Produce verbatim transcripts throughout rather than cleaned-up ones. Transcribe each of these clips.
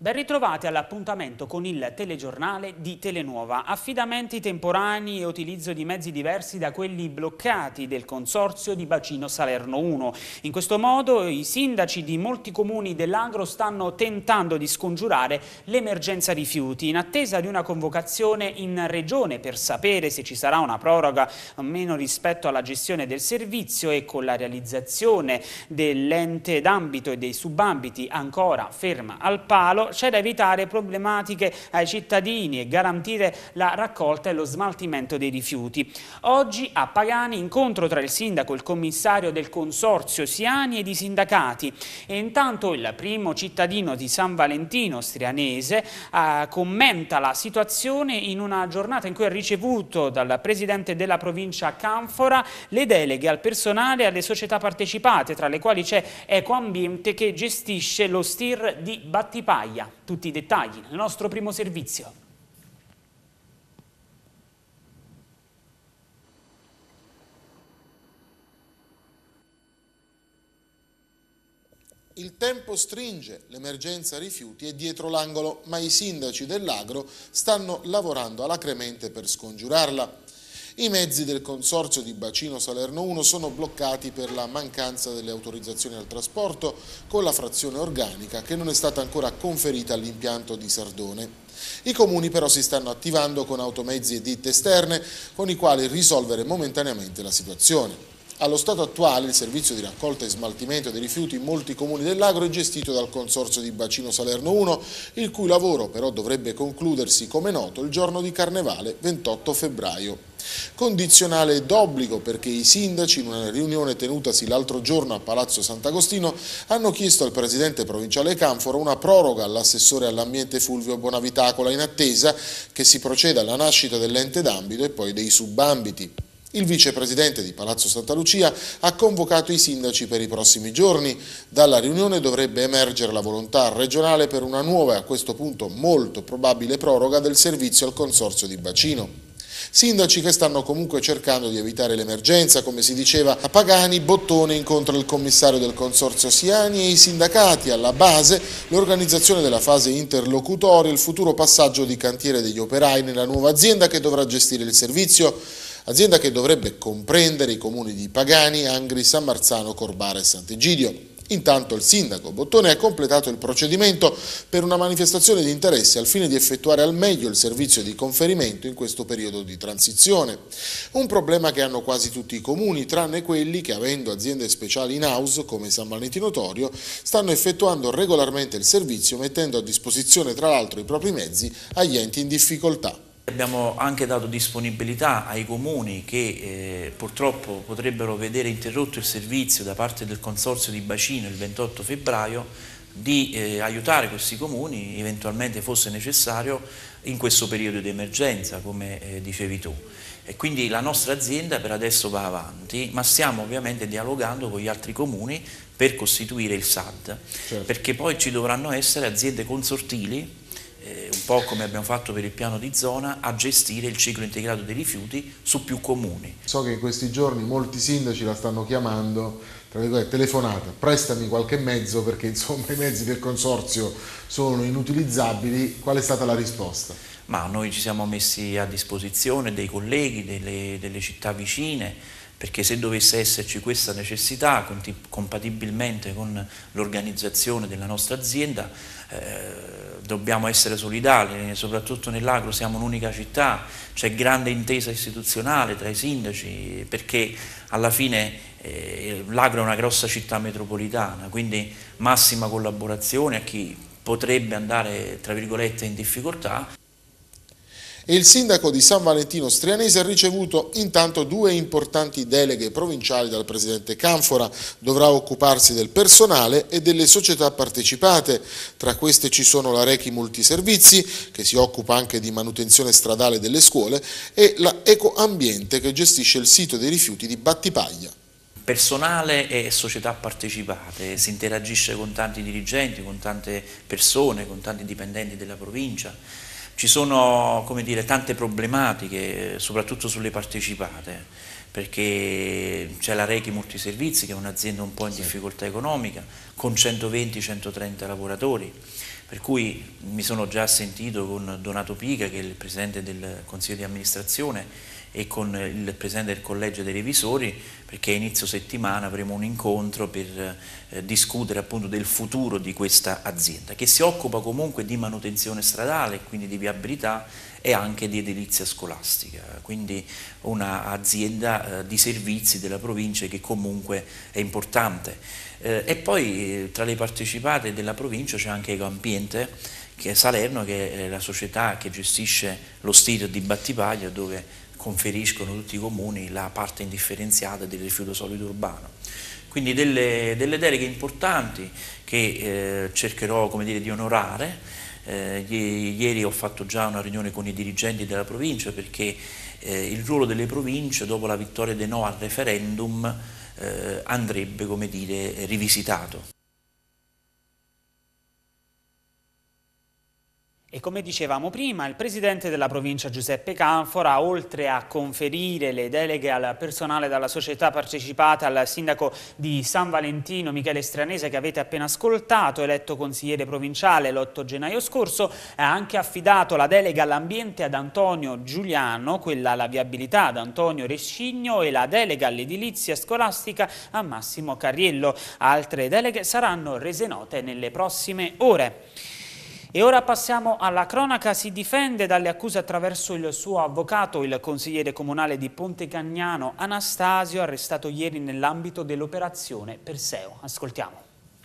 Ben ritrovati all'appuntamento con il telegiornale di Telenuova. Affidamenti temporanei e utilizzo di mezzi diversi da quelli bloccati del Consorzio di Bacino Salerno uno. In questo modo i sindaci di molti comuni dell'Agro stanno tentando di scongiurare l'emergenza rifiuti in attesa di una convocazione in regione per sapere se ci sarà una proroga o meno rispetto alla gestione del servizio, e con la realizzazione dell'ente d'ambito e dei subambiti ancora ferma al palo c'è da evitare problematiche ai cittadini e garantire la raccolta e lo smaltimento dei rifiuti. Oggi a Pagani incontro tra il sindaco e il commissario del Consorzio Siani ed i sindacati, e intanto il primo cittadino di San Valentino Strianese eh, commenta la situazione in una giornata in cui ha ricevuto dal presidente della provincia Canfora le deleghe al personale e alle società partecipate, tra le quali c'è Ecoambiente che gestisce lo stir di Battipaglia. Tutti i dettagli nel nostro primo servizio. Il tempo stringe, l'emergenza rifiuti è dietro l'angolo, ma i sindaci dell'Agro stanno lavorando alacremente per scongiurarla. I mezzi del Consorzio di Bacino Salerno uno sono bloccati per la mancanza delle autorizzazioni al trasporto con la frazione organica che non è stata ancora conferita all'impianto di Sardone. I comuni però si stanno attivando con automezzi e ditte esterne con i quali risolvere momentaneamente la situazione. Allo stato attuale il servizio di raccolta e smaltimento dei rifiuti in molti comuni dell'Agro è gestito dal Consorzio di Bacino Salerno uno, il cui lavoro però dovrebbe concludersi, come noto, il giorno di Carnevale ventotto febbraio. Condizionale d'obbligo perché i sindaci, in una riunione tenutasi l'altro giorno a Palazzo Sant'Agostino, hanno chiesto al presidente provinciale Canfora una proroga all'assessore all'ambiente Fulvio Bonavitacola in attesa che si proceda alla nascita dell'ente d'ambito e poi dei subambiti. Il vicepresidente di Palazzo Santa Lucia ha convocato i sindaci per i prossimi giorni. Dalla riunione dovrebbe emergere la volontà regionale per una nuova e a questo punto molto probabile proroga del servizio al Consorzio di Bacino. Sindaci che stanno comunque cercando di evitare l'emergenza, come si diceva a Pagani. Bottone incontra il commissario del Consorzio Siani e i sindacati, alla base l'organizzazione della fase interlocutoria e il futuro passaggio di cantiere degli operai nella nuova azienda che dovrà gestire il servizio, azienda che dovrebbe comprendere i comuni di Pagani, Angri, San Marzano, Corbara e Sant'Egidio. Intanto il sindaco Bottone ha completato il procedimento per una manifestazione di interesse al fine di effettuare al meglio il servizio di conferimento in questo periodo di transizione. Un problema che hanno quasi tutti i comuni, tranne quelli che, avendo aziende speciali in house come San Valentino Torio, stanno effettuando regolarmente il servizio, mettendo a disposizione tra l'altro i propri mezzi agli enti in difficoltà. Abbiamo anche dato disponibilità ai comuni che eh, purtroppo potrebbero vedere interrotto il servizio da parte del Consorzio di Bacino il ventotto febbraio di eh, aiutare questi comuni, eventualmente fosse necessario, in questo periodo di emergenza, come eh, dicevi tu. E quindi la nostra azienda per adesso va avanti, ma stiamo ovviamente dialogando con gli altri comuni per costituire il S A D, certo. Perché poi ci dovranno essere aziende consortili, un po' come abbiamo fatto per il piano di zona, a gestire il ciclo integrato dei rifiuti su più comuni. So che in questi giorni molti sindaci la stanno chiamando, tra virgolette, telefonata, prestami qualche mezzo perché insomma i mezzi del consorzio sono inutilizzabili. Qual è stata la risposta? Ma noi ci siamo messi a disposizione dei colleghi delle, delle città vicine, perché se dovesse esserci questa necessità, compatibilmente con l'organizzazione della nostra azienda, eh, dobbiamo essere solidali, soprattutto nell'Agro siamo un'unica città, c'è grande intesa istituzionale tra i sindaci, perché alla fine eh, l'Agro è una grossa città metropolitana, quindi massima collaborazione a chi potrebbe andare, tra virgolette, in difficoltà. E il sindaco di San Valentino Strianese ha ricevuto intanto due importanti deleghe provinciali dal presidente Canfora. Dovrà occuparsi del personale e delle società partecipate. Tra queste ci sono la Rechi Multiservizi, che si occupa anche di manutenzione stradale delle scuole, e la Ecoambiente, che gestisce il sito dei rifiuti di Battipaglia. Personale e società partecipate, si interagisce con tanti dirigenti, con tante persone, con tanti dipendenti della provincia. Ci sono, come dire, tante problematiche, soprattutto sulle partecipate, perché c'è la Rechi Multiservizi, che è un'azienda un po' in difficoltà economica, con centoventi centotrenta lavoratori, per cui mi sono già sentito con Donato Pica, che è il presidente del Consiglio di amministrazione, e con il presidente del collegio dei revisori, perché a inizio settimana avremo un incontro per eh, discutere appunto del futuro di questa azienda, che si occupa comunque di manutenzione stradale, quindi di viabilità e anche di edilizia scolastica, quindi un'azienda eh, di servizi della provincia che comunque è importante. Eh, e poi eh, tra le partecipate della provincia c'è anche Ecoambiente, che è Salerno, che è la società che gestisce lo stiro di Battipaglia, dove conferiscono tutti i comuni la parte indifferenziata del rifiuto solido urbano. Quindi delle, delle deleghe importanti che eh, cercherò, come dire, di onorare. Eh, ieri ho fatto già una riunione con i dirigenti della provincia, perché eh, il ruolo delle province dopo la vittoria dei no al referendum eh, andrebbe, come dire, rivisitato. E come dicevamo prima, il presidente della provincia Giuseppe Canfora, oltre a conferire le deleghe al personale della società partecipata, al sindaco di San Valentino Michele Stranese, che avete appena ascoltato, eletto consigliere provinciale l'otto gennaio scorso, ha anche affidato la delega all'ambiente ad Antonio Giuliano, quella alla viabilità ad Antonio Rescigno e la delega all'edilizia scolastica a Massimo Carriello. Altre deleghe saranno rese note nelle prossime ore. E ora passiamo alla cronaca. Si difende dalle accuse attraverso il suo avvocato, il consigliere comunale di Pontecagnano Anastasio, arrestato ieri nell'ambito dell'operazione Perseo. Ascoltiamo.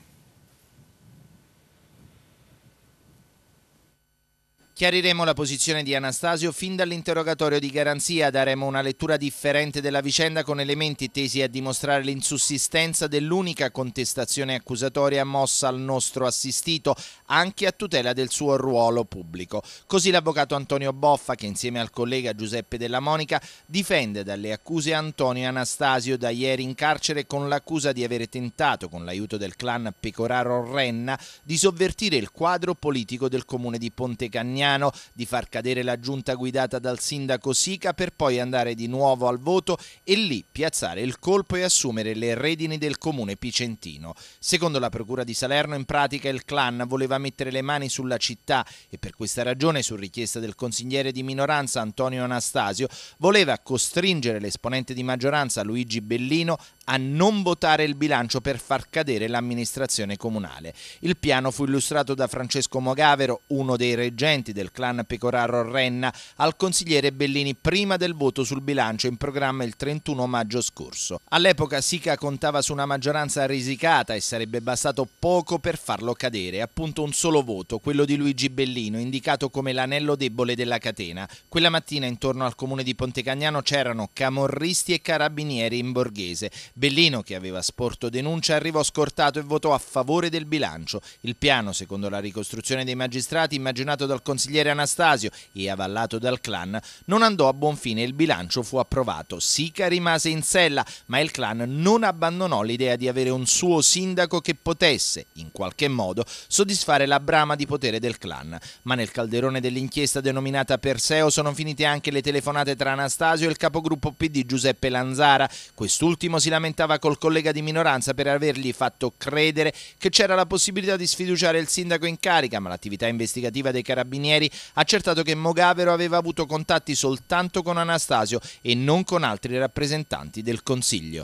Chiariremo la posizione di Anastasio fin dall'interrogatorio di garanzia, daremo una lettura differente della vicenda con elementi tesi a dimostrare l'insussistenza dell'unica contestazione accusatoria mossa al nostro assistito, anche a tutela del suo ruolo pubblico. Così l'avvocato Antonio Boffa, che insieme al collega Giuseppe Della Monica difende dalle accuse Antonio Anastasio, da ieri in carcere con l'accusa di avere tentato, con l'aiuto del clan Pecoraro Renna, di sovvertire il quadro politico del comune di Pontecagnano, di far cadere la giunta guidata dal sindaco Sica per poi andare di nuovo al voto e lì piazzare il colpo e assumere le redini del comune picentino. Secondo la procura di Salerno, in pratica il clan voleva mettere le mani sulla città e per questa ragione, su richiesta del consigliere di minoranza Antonio Anastasio, voleva costringere l'esponente di maggioranza Luigi Bellino a non votare il bilancio per far cadere l'amministrazione comunale. Il piano fu illustrato da Francesco Mogavero, uno dei reggenti del clan Pecoraro Renna, al consigliere Bellini prima del voto sul bilancio in programma il trentuno maggio scorso. All'epoca Sica contava su una maggioranza risicata e sarebbe bastato poco per farlo cadere, appunto un solo voto, quello di Luigi Bellino, indicato come l'anello debole della catena. Quella mattina intorno al comune di Pontecagnano c'erano camorristi e carabinieri in borghese. Bellino, che aveva sporto denuncia, arrivò scortato e votò a favore del bilancio. Il piano, secondo la ricostruzione dei magistrati, immaginato dal consigliere Anastasio e avallato dal clan, non andò a buon fine e il bilancio fu approvato. Sica rimase in sella, ma il clan non abbandonò l'idea di avere un suo sindaco che potesse, in qualche modo, soddisfare la brama di potere del clan. Ma nel calderone dell'inchiesta denominata Perseo sono finite anche le telefonate tra Anastasio e il capogruppo P D Giuseppe Lanzara. Quest'ultimo si lamentava col collega di minoranza per avergli fatto credere che c'era la possibilità di sfiduciare il sindaco in carica, ma l'attività investigativa dei carabinieri ha accertato che Mogavero aveva avuto contatti soltanto con Anastasio e non con altri rappresentanti del Consiglio.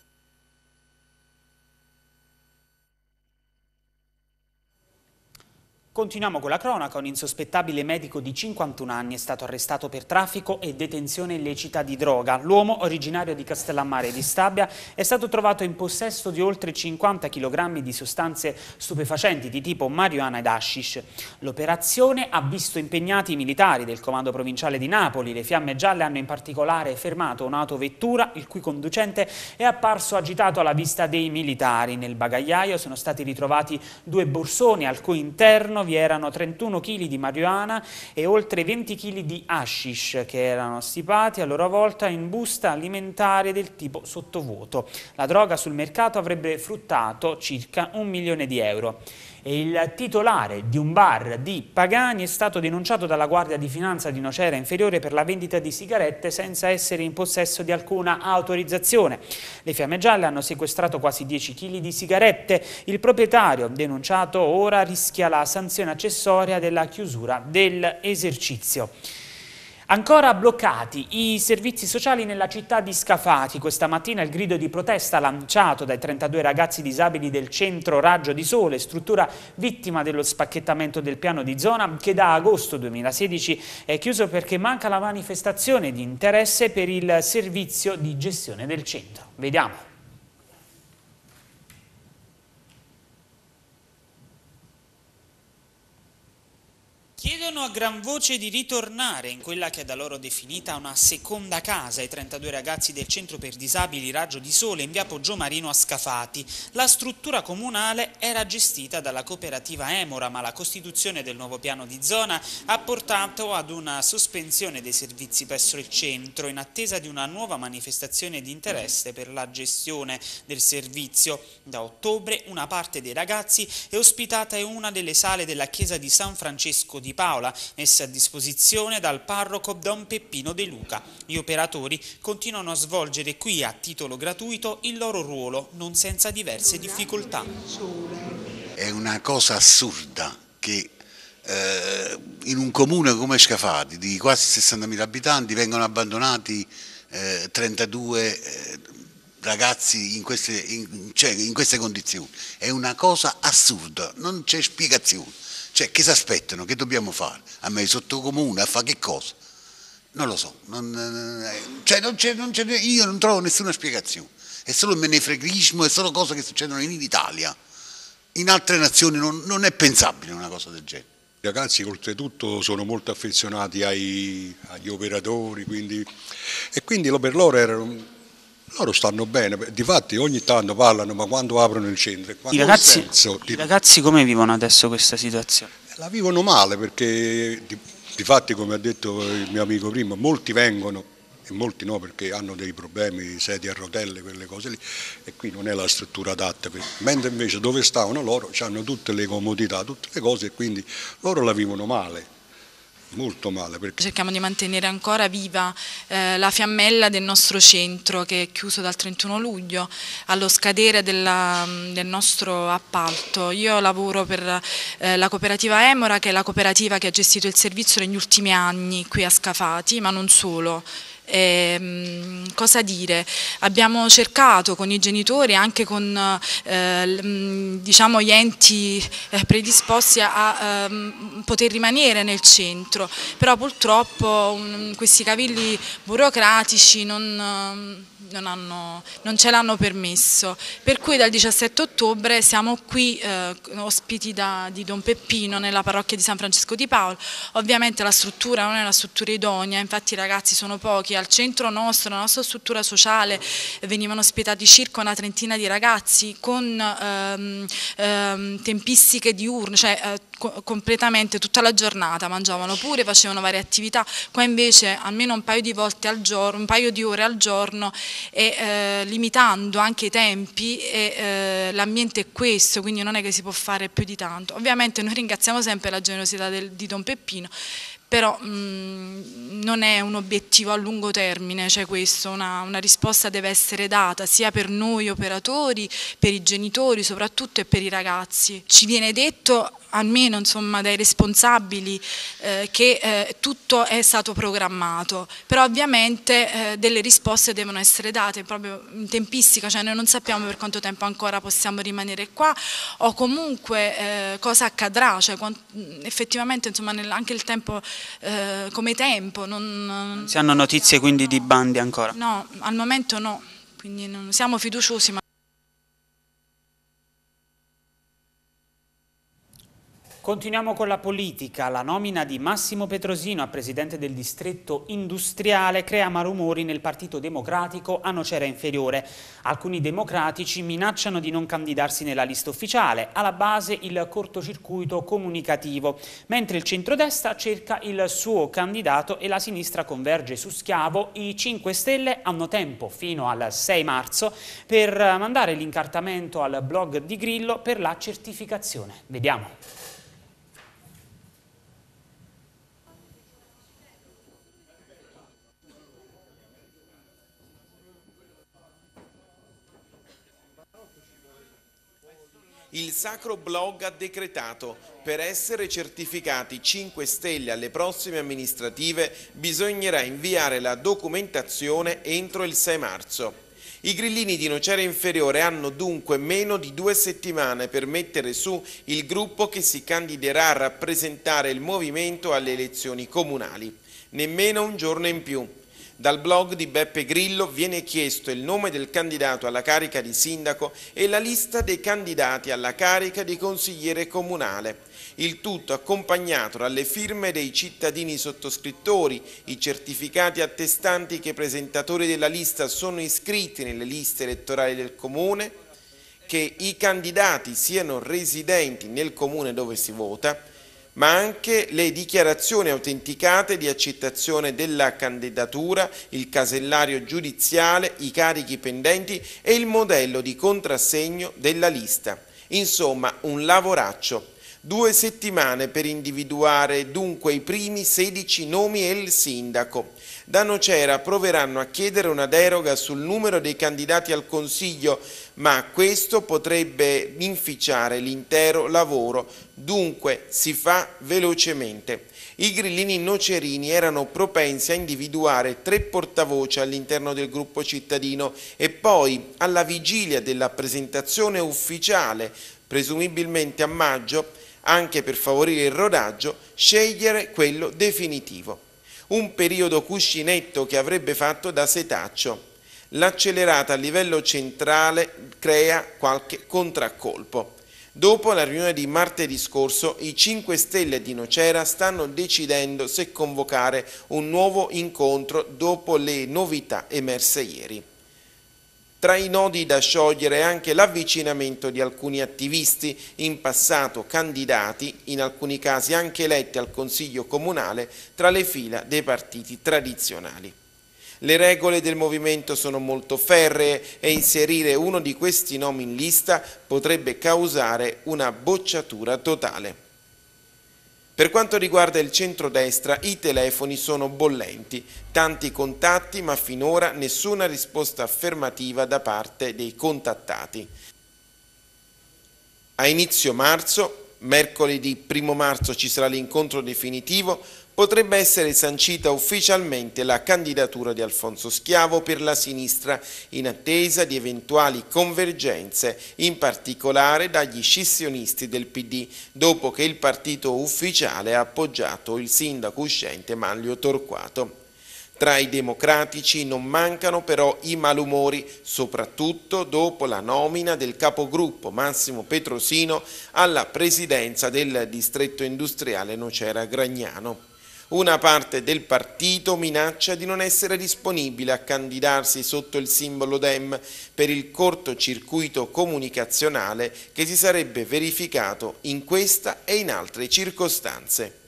Continuiamo con la cronaca. Un insospettabile medico di cinquantuno anni è stato arrestato per traffico e detenzione illecita di droga. L'uomo, originario di Castellammare di Stabia, è stato trovato in possesso di oltre cinquanta chilogrammi di sostanze stupefacenti di tipo marijuana ed hashish. L'operazione ha visto impegnati i militari del comando provinciale di Napoli. Le fiamme gialle hanno in particolare fermato un'autovettura il cui conducente è apparso agitato alla vista dei militari. Nel bagagliaio sono stati ritrovati due borsoni al cui interno vi erano trentuno chili di marijuana e oltre venti chili di hashish, che erano stipati a loro volta in busta alimentare del tipo sottovuoto. La droga sul mercato avrebbe fruttato circa un milione di euro. e il titolare di un bar di Pagani è stato denunciato dalla Guardia di Finanza di Nocera Inferiore per la vendita di sigarette senza essere in possesso di alcuna autorizzazione. Le Fiamme Gialle hanno sequestrato quasi dieci chili di sigarette. Il proprietario, denunciato, ora rischia la sanzione accessoria della chiusura dell'esercizio. Ancora bloccati i servizi sociali nella città di Scafati. Questa mattina il grido di protesta lanciato dai trentadue ragazzi disabili del centro Raggio di Sole, struttura vittima dello spacchettamento del piano di zona, che da agosto duemilasedici è chiuso perché manca la manifestazione di interesse per il servizio di gestione del centro. Vediamo. Chiedono a gran voce di ritornare in quella che è da loro definita una seconda casa i trentadue ragazzi del centro per disabili Raggio di Sole in via Poggiomarino a Scafati. La struttura comunale era gestita dalla cooperativa Emora, ma la costituzione del nuovo piano di zona ha portato ad una sospensione dei servizi presso il centro in attesa di una nuova manifestazione di interesse per la gestione del servizio. Da ottobre una parte dei ragazzi è ospitata in una delle sale della chiesa di San Francesco di Paola, messa a disposizione dal parroco Don Peppino De Luca. Gli operatori continuano a svolgere qui a titolo gratuito il loro ruolo, non senza diverse difficoltà. È una cosa assurda che eh, in un comune come Scafati di quasi sessantamila abitanti vengono abbandonati eh, trentadue eh, ragazzi in queste, in, cioè, in queste condizioni. È una cosa assurda, non c'è spiegazione. Cioè, che si aspettano? Che dobbiamo fare? A me sotto comune, a fare che cosa? Non lo so, non, cioè non c'è, non c'è, io non trovo nessuna spiegazione. È solo menefreghismo, è solo cose che succedono in Italia. In altre nazioni non, non è pensabile una cosa del genere. I ragazzi oltretutto sono molto affezionati ai, agli operatori, quindi, e quindi per loro erano... Loro stanno bene, difatti ogni tanto parlano, ma quando aprono il centro... I ragazzi, senso, i ragazzi come vivono adesso questa situazione? La vivono male perché, difatti come ha detto il mio amico prima, molti vengono e molti no perché hanno dei problemi, sedie a rotelle, quelle cose lì, e qui non è la struttura adatta. Per... Mentre invece dove stavano loro hanno tutte le comodità, tutte le cose, e quindi loro la vivono male. Molto male. Perché... Cerchiamo di mantenere ancora viva eh, la fiammella del nostro centro che è chiuso dal trentuno luglio allo scadere della, del nostro appalto. Io lavoro per eh, la cooperativa Emora, che è la cooperativa che ha gestito il servizio negli ultimi anni qui a Scafati, ma non solo. Eh, cosa dire? Abbiamo cercato con i genitori, anche con eh, diciamo gli enti eh, predisposti a, a um, poter rimanere nel centro, però purtroppo um, questi cavilli burocratici non, um, non, hanno, non ce l'hanno permesso, per cui dal diciassette ottobre siamo qui eh, ospiti da, di Don Peppino nella parrocchia di San Francesco di Paola. Ovviamente la struttura non è una struttura idonea, infatti i ragazzi sono pochi. Al centro nostro, la nostra struttura sociale, venivano ospitati circa una trentina di ragazzi con ehm, ehm, tempistiche diurne, cioè eh, co completamente tutta la giornata, mangiavano pure, facevano varie attività. Qua invece almeno un paio di volte al giorno, un paio di ore al giorno, e eh, limitando anche i tempi, e eh, l'ambiente è questo, quindi non è che si può fare più di tanto. Ovviamente noi ringraziamo sempre la generosità del, di Don Peppino, però mh, non è un obiettivo a lungo termine, cioè questo, una, una risposta deve essere data sia per noi operatori, per i genitori soprattutto, e per i ragazzi. Ci viene detto, almeno insomma dai responsabili, eh, che eh, tutto è stato programmato, però ovviamente eh, delle risposte devono essere date proprio in tempistica, cioè noi non sappiamo per quanto tempo ancora possiamo rimanere qua, o comunque eh, cosa accadrà, cioè quant, effettivamente insomma nel, anche il tempo eh, come tempo. Non, non si hanno notizie quindi no, di bandi ancora? No, al momento no, quindi non siamo fiduciosi. Ma Continuiamo con la politica. La nomina di Massimo Petrosino a presidente del distretto industriale crea malumori nel Partito Democratico a Nocera Inferiore. Alcuni democratici minacciano di non candidarsi nella lista ufficiale, alla base il cortocircuito comunicativo, mentre il centrodestra cerca il suo candidato e la sinistra converge su Schiavo. I cinque Stelle hanno tempo fino al sei marzo per mandare l'incartamento al blog di Grillo per la certificazione. Vediamo. Il Sacro Blog ha decretato: per essere certificati cinque Stelle alle prossime amministrative bisognerà inviare la documentazione entro il sei marzo. I grillini di Nocera Inferiore hanno dunque meno di due settimane per mettere su il gruppo che si candiderà a rappresentare il movimento alle elezioni comunali. Nemmeno un giorno in più. Dal blog di Beppe Grillo viene chiesto il nome del candidato alla carica di sindaco e la lista dei candidati alla carica di consigliere comunale. Il tutto accompagnato dalle firme dei cittadini sottoscrittori, i certificati attestanti che i presentatori della lista sono iscritti nelle liste elettorali del comune, che i candidati siano residenti nel comune dove si vota, ma anche le dichiarazioni autenticate di accettazione della candidatura, il casellario giudiziale, i carichi pendenti e il modello di contrassegno della lista. Insomma, un lavoraccio. Due settimane per individuare dunque i primi sedici nomi e il sindaco. Da Nocera proveranno a chiedere una deroga sul numero dei candidati al Consiglio, ma questo potrebbe inficiare l'intero lavoro. Dunque si fa velocemente. I grillini nocerini erano propensi a individuare tre portavoce all'interno del gruppo cittadino e poi, alla vigilia della presentazione ufficiale, presumibilmente a maggio, anche per favorire il rodaggio, scegliere quello definitivo. Un periodo cuscinetto che avrebbe fatto da setaccio. L'accelerata a livello centrale crea qualche contraccolpo. Dopo la riunione di martedì scorso, i cinque Stelle di Nocera stanno decidendo se convocare un nuovo incontro dopo le novità emerse ieri. Tra i nodi da sciogliere è anche l'avvicinamento di alcuni attivisti, in passato candidati, in alcuni casi anche eletti al Consiglio comunale, tra le fila dei partiti tradizionali. Le regole del movimento sono molto ferree e inserire uno di questi nomi in lista potrebbe causare una bocciatura totale. Per quanto riguarda il centrodestra, i telefoni sono bollenti, tanti contatti ma finora nessuna risposta affermativa da parte dei contattati. A inizio marzo, mercoledì primo marzo ci sarà l'incontro definitivo, potrebbe essere sancita ufficialmente la candidatura di Alfonso Schiavo per la sinistra in attesa di eventuali convergenze, in particolare dagli scissionisti del P D, dopo che il partito ufficiale ha appoggiato il sindaco uscente Manlio Torquato. Tra i democratici non mancano però i malumori, soprattutto dopo la nomina del capogruppo Massimo Petrosino alla presidenza del distretto industriale Nocera Gragnano. Una parte del partito minaccia di non essere disponibile a candidarsi sotto il simbolo Dem per il cortocircuito comunicazionale che si sarebbe verificato in questa e in altre circostanze.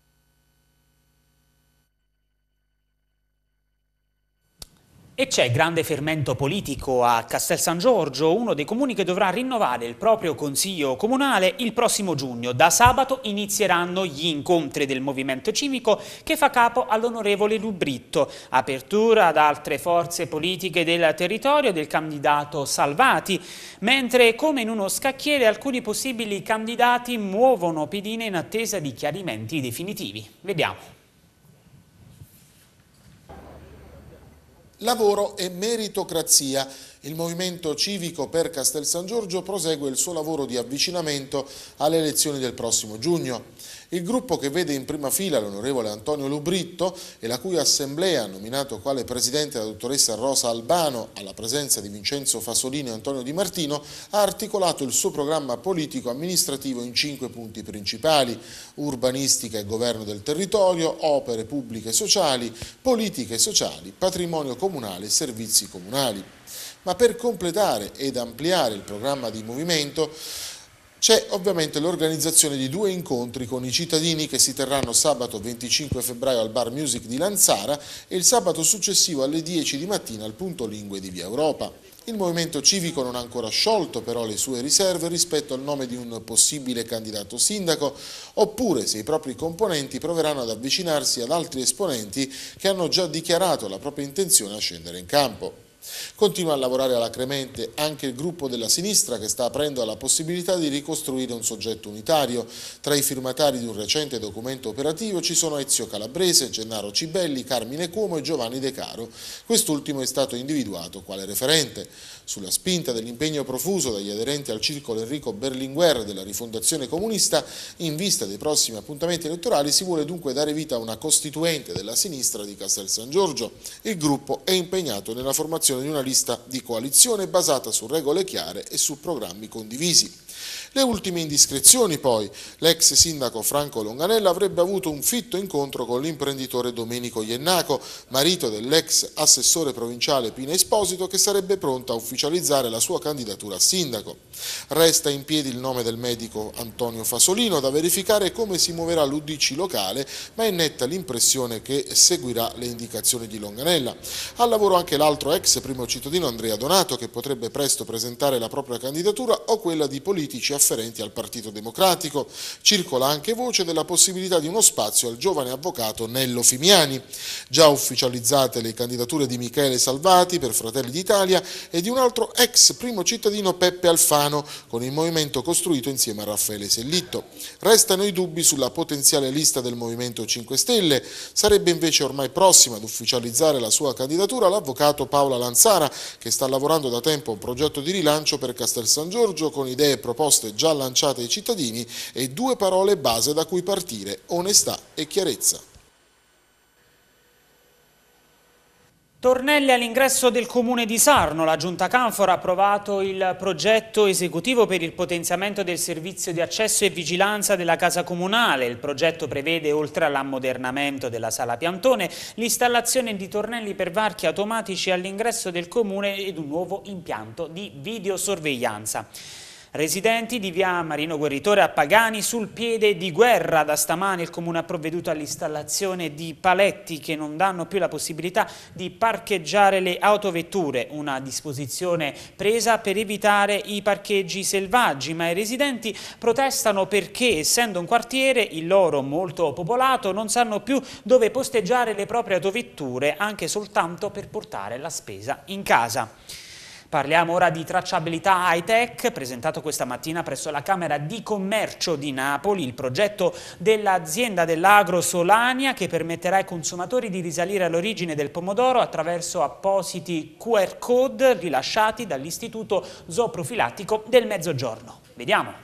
E c'è grande fermento politico a Castel San Giorgio, uno dei comuni che dovrà rinnovare il proprio consiglio comunale il prossimo giugno. Da sabato inizieranno gli incontri del movimento civico che fa capo all'onorevole Lubritto. Apertura ad altre forze politiche del territorio del candidato Salvati, mentre come in uno scacchiere alcuni possibili candidati muovono pedine in attesa di chiarimenti definitivi. Vediamo. Lavoro e meritocrazia. Il movimento civico per Castel San Giorgio prosegue il suo lavoro di avvicinamento alle elezioni del prossimo giugno. Il gruppo, che vede in prima fila l'onorevole Antonio Lubritto e la cui assemblea ha nominato quale presidente la dottoressa Rosa Albano, alla presenza di Vincenzo Fasolino e Antonio Di Martino, ha articolato il suo programma politico-amministrativo in cinque punti principali: urbanistica e governo del territorio, opere pubbliche e sociali, politiche sociali, patrimonio comunale e servizi comunali. Ma per completare ed ampliare il programma di movimento c'è ovviamente l'organizzazione di due incontri con i cittadini che si terranno sabato venticinque febbraio al Bar Music di Lanzara e il sabato successivo alle dieci di mattina al Punto Lingue di Via Europa. Il movimento civico non ha ancora sciolto però le sue riserve rispetto al nome di un possibile candidato sindaco, oppure se i propri componenti proveranno ad avvicinarsi ad altri esponenti che hanno già dichiarato la propria intenzione a scendere in campo. Continua a lavorare alacremente anche il gruppo della sinistra, che sta aprendo alla possibilità di ricostruire un soggetto unitario. Tra i firmatari di un recente documento operativo ci sono Ezio Calabrese, Gennaro Cibelli, Carmine Cuomo e Giovanni De Caro. Quest'ultimo è stato individuato quale referente. Sulla spinta dell'impegno profuso dagli aderenti al circolo Enrico Berlinguer della Rifondazione Comunista, in vista dei prossimi appuntamenti elettorali si vuole dunque dare vita a una costituente della sinistra di Castel San Giorgio. Il gruppo è impegnato nella formazione di una lista di coalizione basata su regole chiare e su programmi condivisi. Le ultime indiscrezioni poi: l'ex sindaco Franco Longanella avrebbe avuto un fitto incontro con l'imprenditore Domenico Iennaco, marito dell'ex assessore provinciale Pina Esposito, che sarebbe pronto a ufficializzare la sua candidatura a sindaco. Resta in piedi il nome del medico Antonio Fasolino, da verificare come si muoverà l'U D C locale, ma è netta l'impressione che seguirà le indicazioni di Longanella. Al lavoro anche l'altro ex primo cittadino Andrea Donato, che potrebbe presto presentare la propria candidatura o quella di politici afferenti al Partito Democratico. Circola anche voce della possibilità di uno spazio al giovane avvocato Nello Fimiani. Già ufficializzate le candidature di Michele Salvati per Fratelli d'Italia e di un altro ex primo cittadino Peppe Alfano, con il movimento costruito insieme a Raffaele Sellitto. Restano i dubbi sulla potenziale lista del Movimento cinque Stelle. Sarebbe invece ormai prossima ad ufficializzare la sua candidatura l'avvocato Paola Lanzara, che sta lavorando da tempo a un progetto di rilancio per Castel San Giorgio con idee e proposte già lanciate ai cittadini e due parole base da cui partire: onestà e chiarezza. Tornelli all'ingresso del comune di Sarno. La Giunta Canfora ha approvato il progetto esecutivo per il potenziamento del servizio di accesso e vigilanza della casa comunale. Il progetto prevede, oltre all'ammodernamento della sala piantone, l'installazione di tornelli per varchi automatici all'ingresso del comune ed un nuovo impianto di videosorveglianza. Residenti di via Marino Guerritore a Pagani sul piede di guerra. Da stamane il comune ha provveduto all'installazione di paletti che non danno più la possibilità di parcheggiare le autovetture, una disposizione presa per evitare i parcheggi selvaggi, ma i residenti protestano perché, essendo un quartiere, il loro molto popolato, non sanno più dove posteggiare le proprie autovetture, anche soltanto per portare la spesa in casa. Parliamo ora di tracciabilità high-tech, presentato questa mattina presso la Camera di Commercio di Napoli il progetto dell'azienda dell'agro Solania, che permetterà ai consumatori di risalire all'origine del pomodoro attraverso appositi Q R code rilasciati dall'Istituto Zooprofilattico del Mezzogiorno. Vediamo.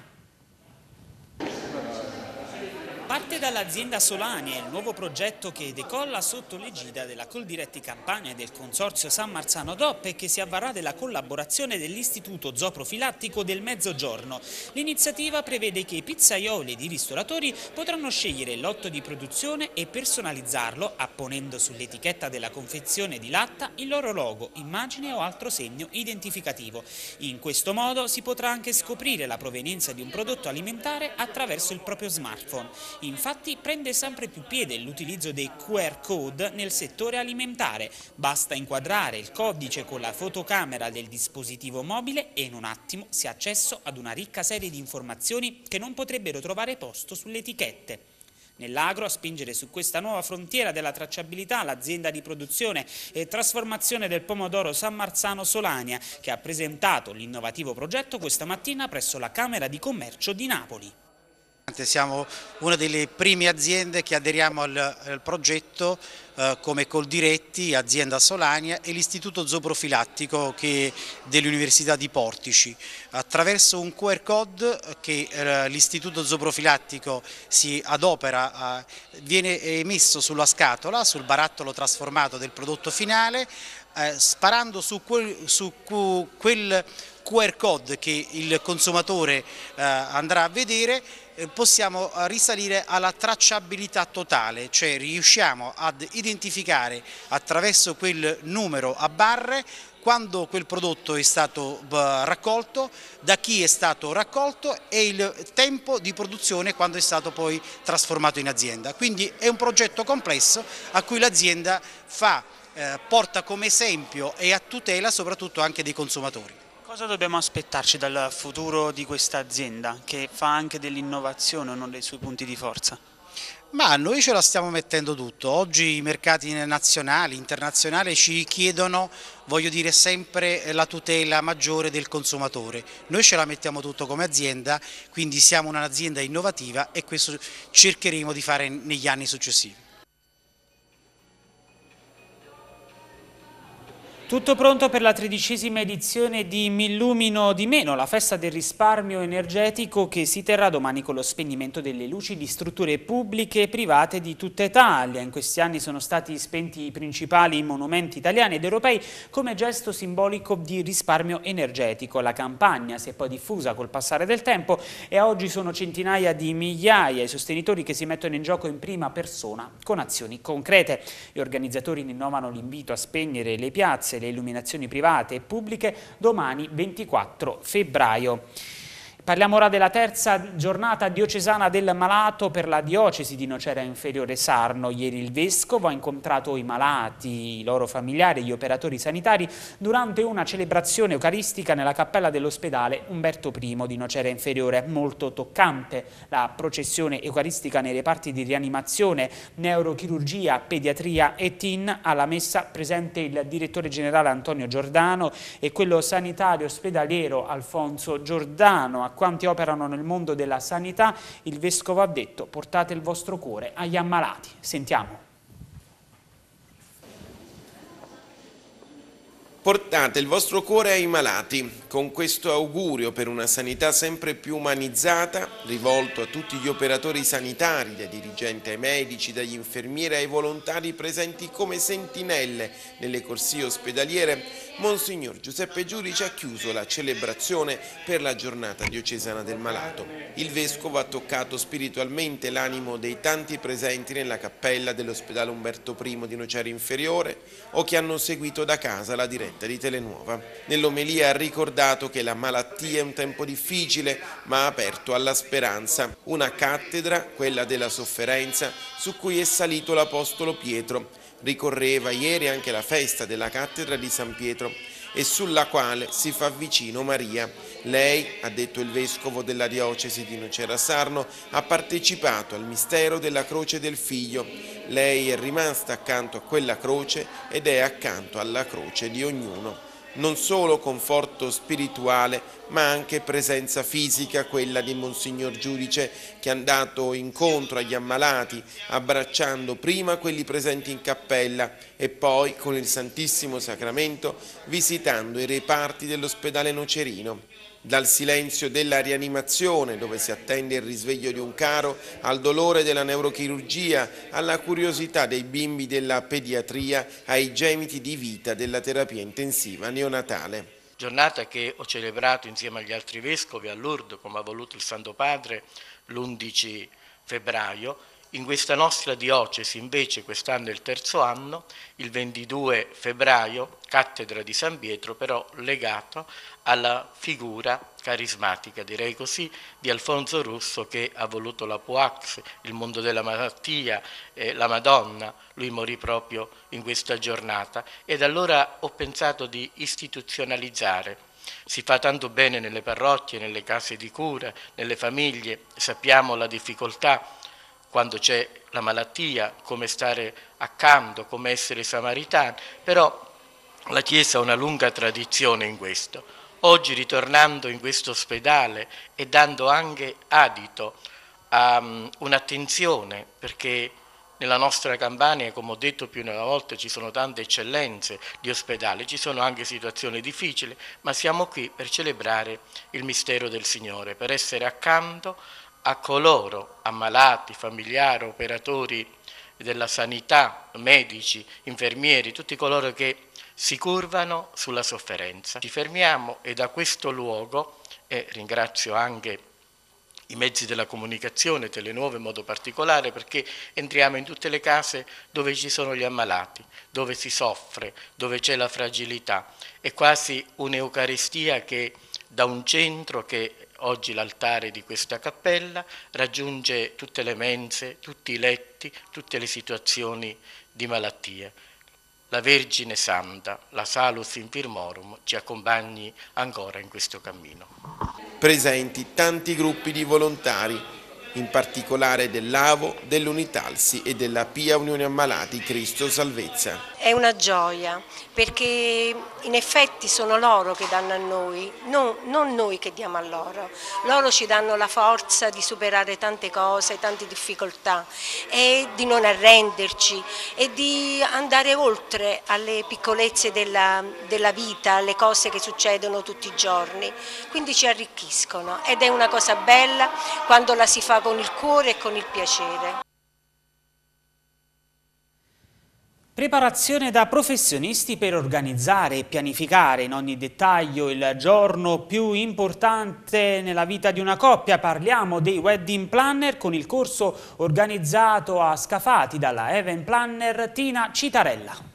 Parte dall'azienda Solania il nuovo progetto che decolla sotto l'egida della Coldiretti Campania e del Consorzio San Marzano D O P e che si avvarrà della collaborazione dell'Istituto Zooprofilattico del Mezzogiorno. L'iniziativa prevede che i pizzaioli ed i ristoratori potranno scegliere il lotto di produzione e personalizzarlo apponendo sull'etichetta della confezione di latta il loro logo, immagine o altro segno identificativo. In questo modo si potrà anche scoprire la provenienza di un prodotto alimentare attraverso il proprio smartphone. Infatti prende sempre più piede l'utilizzo dei Q R code nel settore alimentare. Basta inquadrare il codice con la fotocamera del dispositivo mobile e in un attimo si ha accesso ad una ricca serie di informazioni che non potrebbero trovare posto sulle etichette. Nell'agro a spingere su questa nuova frontiera della tracciabilità l'azienda di produzione e trasformazione del pomodoro San Marzano Solania, che ha presentato l'innovativo progetto questa mattina presso la Camera di Commercio di Napoli. Siamo una delle prime aziende che aderiamo al, al progetto eh, come Coldiretti, azienda Solania e l'Istituto Zooprofilattico dell'Università di Portici. Attraverso un Q R code che eh, l'Istituto Zooprofilattico si adopera, eh, viene emesso sulla scatola, sul barattolo trasformato del prodotto finale, eh, sparando su quel, su quel Q R code che il consumatore eh, andrà a vedere. Possiamo risalire alla tracciabilità totale, cioè riusciamo ad identificare attraverso quel numero a barre quando quel prodotto è stato raccolto, da chi è stato raccolto e il tempo di produzione quando è stato poi trasformato in azienda. Quindi è un progetto complesso a cui l'azienda fa, eh, porta come esempio e a tutela soprattutto anche dei consumatori. Cosa dobbiamo aspettarci dal futuro di questa azienda, che fa anche dell'innovazione uno dei suoi punti di forza? Ma noi ce la stiamo mettendo tutto. Oggi i mercati nazionali, internazionali ci chiedono, voglio dire, sempre la tutela maggiore del consumatore. Noi ce la mettiamo tutto come azienda, quindi siamo un'azienda innovativa e questo cercheremo di fare negli anni successivi. Tutto pronto per la tredicesima edizione di Mi illumino di meno, la festa del risparmio energetico che si terrà domani con lo spegnimento delle luci di strutture pubbliche e private di tutta Italia. In questi anni sono stati spenti i principali monumenti italiani ed europei come gesto simbolico di risparmio energetico. La campagna si è poi diffusa col passare del tempo e oggi sono centinaia di migliaia i sostenitori che si mettono in gioco in prima persona con azioni concrete. Gli organizzatori rinnovano l'invito a spegnere le piazze, le illuminazioni private e pubbliche domani ventiquattro febbraio. Parliamo ora della terza giornata diocesana del malato per la diocesi di Nocera Inferiore Sarno. Ieri il vescovo ha incontrato i malati, i loro familiari e gli operatori sanitari durante una celebrazione eucaristica nella cappella dell'ospedale Umberto primo di Nocera Inferiore. Molto toccante la processione eucaristica nei reparti di rianimazione, neurochirurgia, pediatria e T I N. Alla messa presente il direttore generale Antonio Giordano e quello sanitario ospedaliero Alfonso Giordano. A quanti operano nel mondo della sanità, il vescovo ha detto: portate il vostro cuore agli ammalati. Sentiamo. Portate il vostro cuore ai malati. Con questo augurio per una sanità sempre più umanizzata, rivolto a tutti gli operatori sanitari, dai dirigenti ai medici, dagli infermieri ai volontari presenti come sentinelle nelle corsie ospedaliere, Monsignor Giuseppe Giudice ha chiuso la celebrazione per la giornata diocesana del malato. Il vescovo ha toccato spiritualmente l'animo dei tanti presenti nella cappella dell'ospedale Umberto primo di Nocera Inferiore o che hanno seguito da casa la diretta di Telenuova. Nell'omelia ha ricordato che la malattia è un tempo difficile ma aperto alla speranza. Una cattedra, quella della sofferenza, su cui è salito l'Apostolo Pietro. Ricorreva ieri anche la festa della cattedra di San Pietro e sulla quale si fa vicino Maria. Lei, ha detto il vescovo della diocesi di Nocera Sarno, ha partecipato al mistero della croce del Figlio. Lei è rimasta accanto a quella croce ed è accanto alla croce di ognuno. Non solo conforto spirituale, ma anche presenza fisica, quella di Monsignor Giudice, che è andato incontro agli ammalati, abbracciando prima quelli presenti in cappella e poi, con il Santissimo Sacramento, visitando i reparti dell'ospedale nocerino. Dal silenzio della rianimazione, dove si attende il risveglio di un caro, al dolore della neurochirurgia, alla curiosità dei bimbi della pediatria, ai gemiti di vita della terapia intensiva neonatale. Giornata che ho celebrato insieme agli altri vescovi a Lourdes, come ha voluto il Santo Padre, l'undici febbraio. In questa nostra diocesi invece quest'anno è il terzo anno, il ventidue febbraio, cattedra di San Pietro, però legato alla figura carismatica, direi così, di Alfonso Russo, che ha voluto la P U A C, il mondo della malattia, eh, la Madonna. Lui morì proprio in questa giornata ed allora ho pensato di istituzionalizzare. Si fa tanto bene nelle parrocchie, nelle case di cura, nelle famiglie, sappiamo la difficoltà quando c'è la malattia, come stare accanto, come essere samaritani, però la Chiesa ha una lunga tradizione in questo. Oggi, ritornando in questo ospedale e dando anche adito um, un'attenzione, perché nella nostra Campania, come ho detto più di una volta, ci sono tante eccellenze di ospedali, ci sono anche situazioni difficili, ma siamo qui per celebrare il mistero del Signore, per essere accanto a coloro, ammalati, familiari, operatori della sanità, medici, infermieri, tutti coloro che si curvano sulla sofferenza. Ci fermiamo e da questo luogo, e ringrazio anche i mezzi della comunicazione, Telenuove in modo particolare, perché entriamo in tutte le case dove ci sono gli ammalati, dove si soffre, dove c'è la fragilità. È quasi un'Eucaristia che da un centro, che oggi l'altare di questa cappella, raggiunge tutte le mense, tutti i letti, tutte le situazioni di malattia. La Vergine Santa, la Salus Infirmorum, ci accompagni ancora in questo cammino. Presenti tanti gruppi di volontari, in particolare dell'Avo, dell'Unitalsi e della Pia Unione Ammalati Cristo Salvezza. È una gioia, perché in effetti sono loro che danno a noi, non, non noi che diamo a loro. Loro ci danno la forza di superare tante cose, tante difficoltà e di non arrenderci e di andare oltre alle piccolezze della, della vita, alle cose che succedono tutti i giorni. Quindi ci arricchiscono ed è una cosa bella quando la si fa con il cuore e con il piacere. Preparazione da professionisti per organizzare e pianificare in ogni dettaglio il giorno più importante nella vita di una coppia. Parliamo dei wedding planner con il corso organizzato a Scafati dalla event planner Tina Citarella.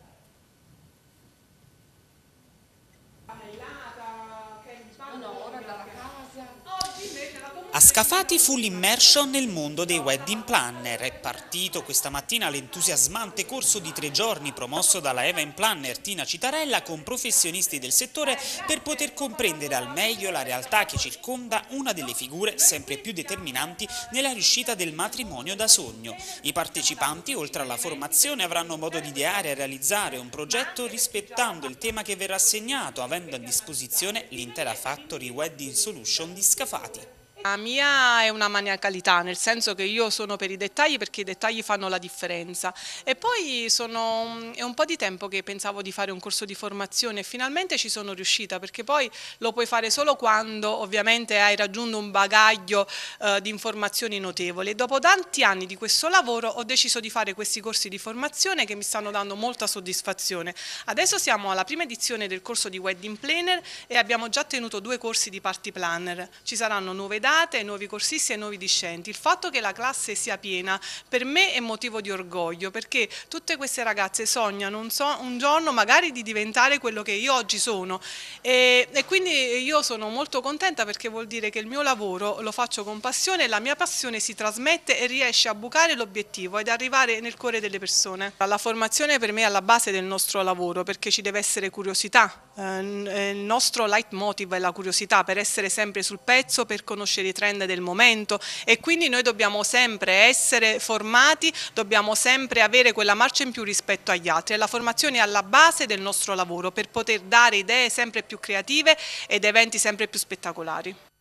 A Scafati fu l'immersion nel mondo dei wedding planner. È partito questa mattina l'entusiasmante corso di tre giorni promosso dalla event planner Tina Citarella con professionisti del settore per poter comprendere al meglio la realtà che circonda una delle figure sempre più determinanti nella riuscita del matrimonio da sogno. I partecipanti, oltre alla formazione, avranno modo di ideare e realizzare un progetto rispettando il tema che verrà assegnato, avendo a disposizione l'intera Factory Wedding Solution di Scafati. La mia è una maniacalità, nel senso che io sono per i dettagli perché i dettagli fanno la differenza e poi sono, è un po' di tempo che pensavo di fare un corso di formazione e finalmente ci sono riuscita, perché poi lo puoi fare solo quando ovviamente hai raggiunto un bagaglio eh, di informazioni notevoli e dopo tanti anni di questo lavoro ho deciso di fare questi corsi di formazione che mi stanno dando molta soddisfazione. Adesso siamo alla prima edizione del corso di Wedding Planner e abbiamo già tenuto due corsi di Party Planner, ci saranno nuove date, nuovi corsisti e nuovi discenti. Il fatto che la classe sia piena per me è motivo di orgoglio, perché tutte queste ragazze sognano un, so, un giorno magari di diventare quello che io oggi sono e, e quindi io sono molto contenta, perché vuol dire che il mio lavoro lo faccio con passione, la mia passione si trasmette e riesce a bucare l'obiettivo ed arrivare nel cuore delle persone. La formazione per me è alla base del nostro lavoro, perché ci deve essere curiosità, eh, il nostro leitmotiv è la curiosità, per essere sempre sul pezzo, per conoscere i trend del momento e quindi noi dobbiamo sempre essere formati, dobbiamo sempre avere quella marcia in più rispetto agli altri e la formazione è alla base del nostro lavoro per poter dare idee sempre più creative ed eventi sempre più spettacolari.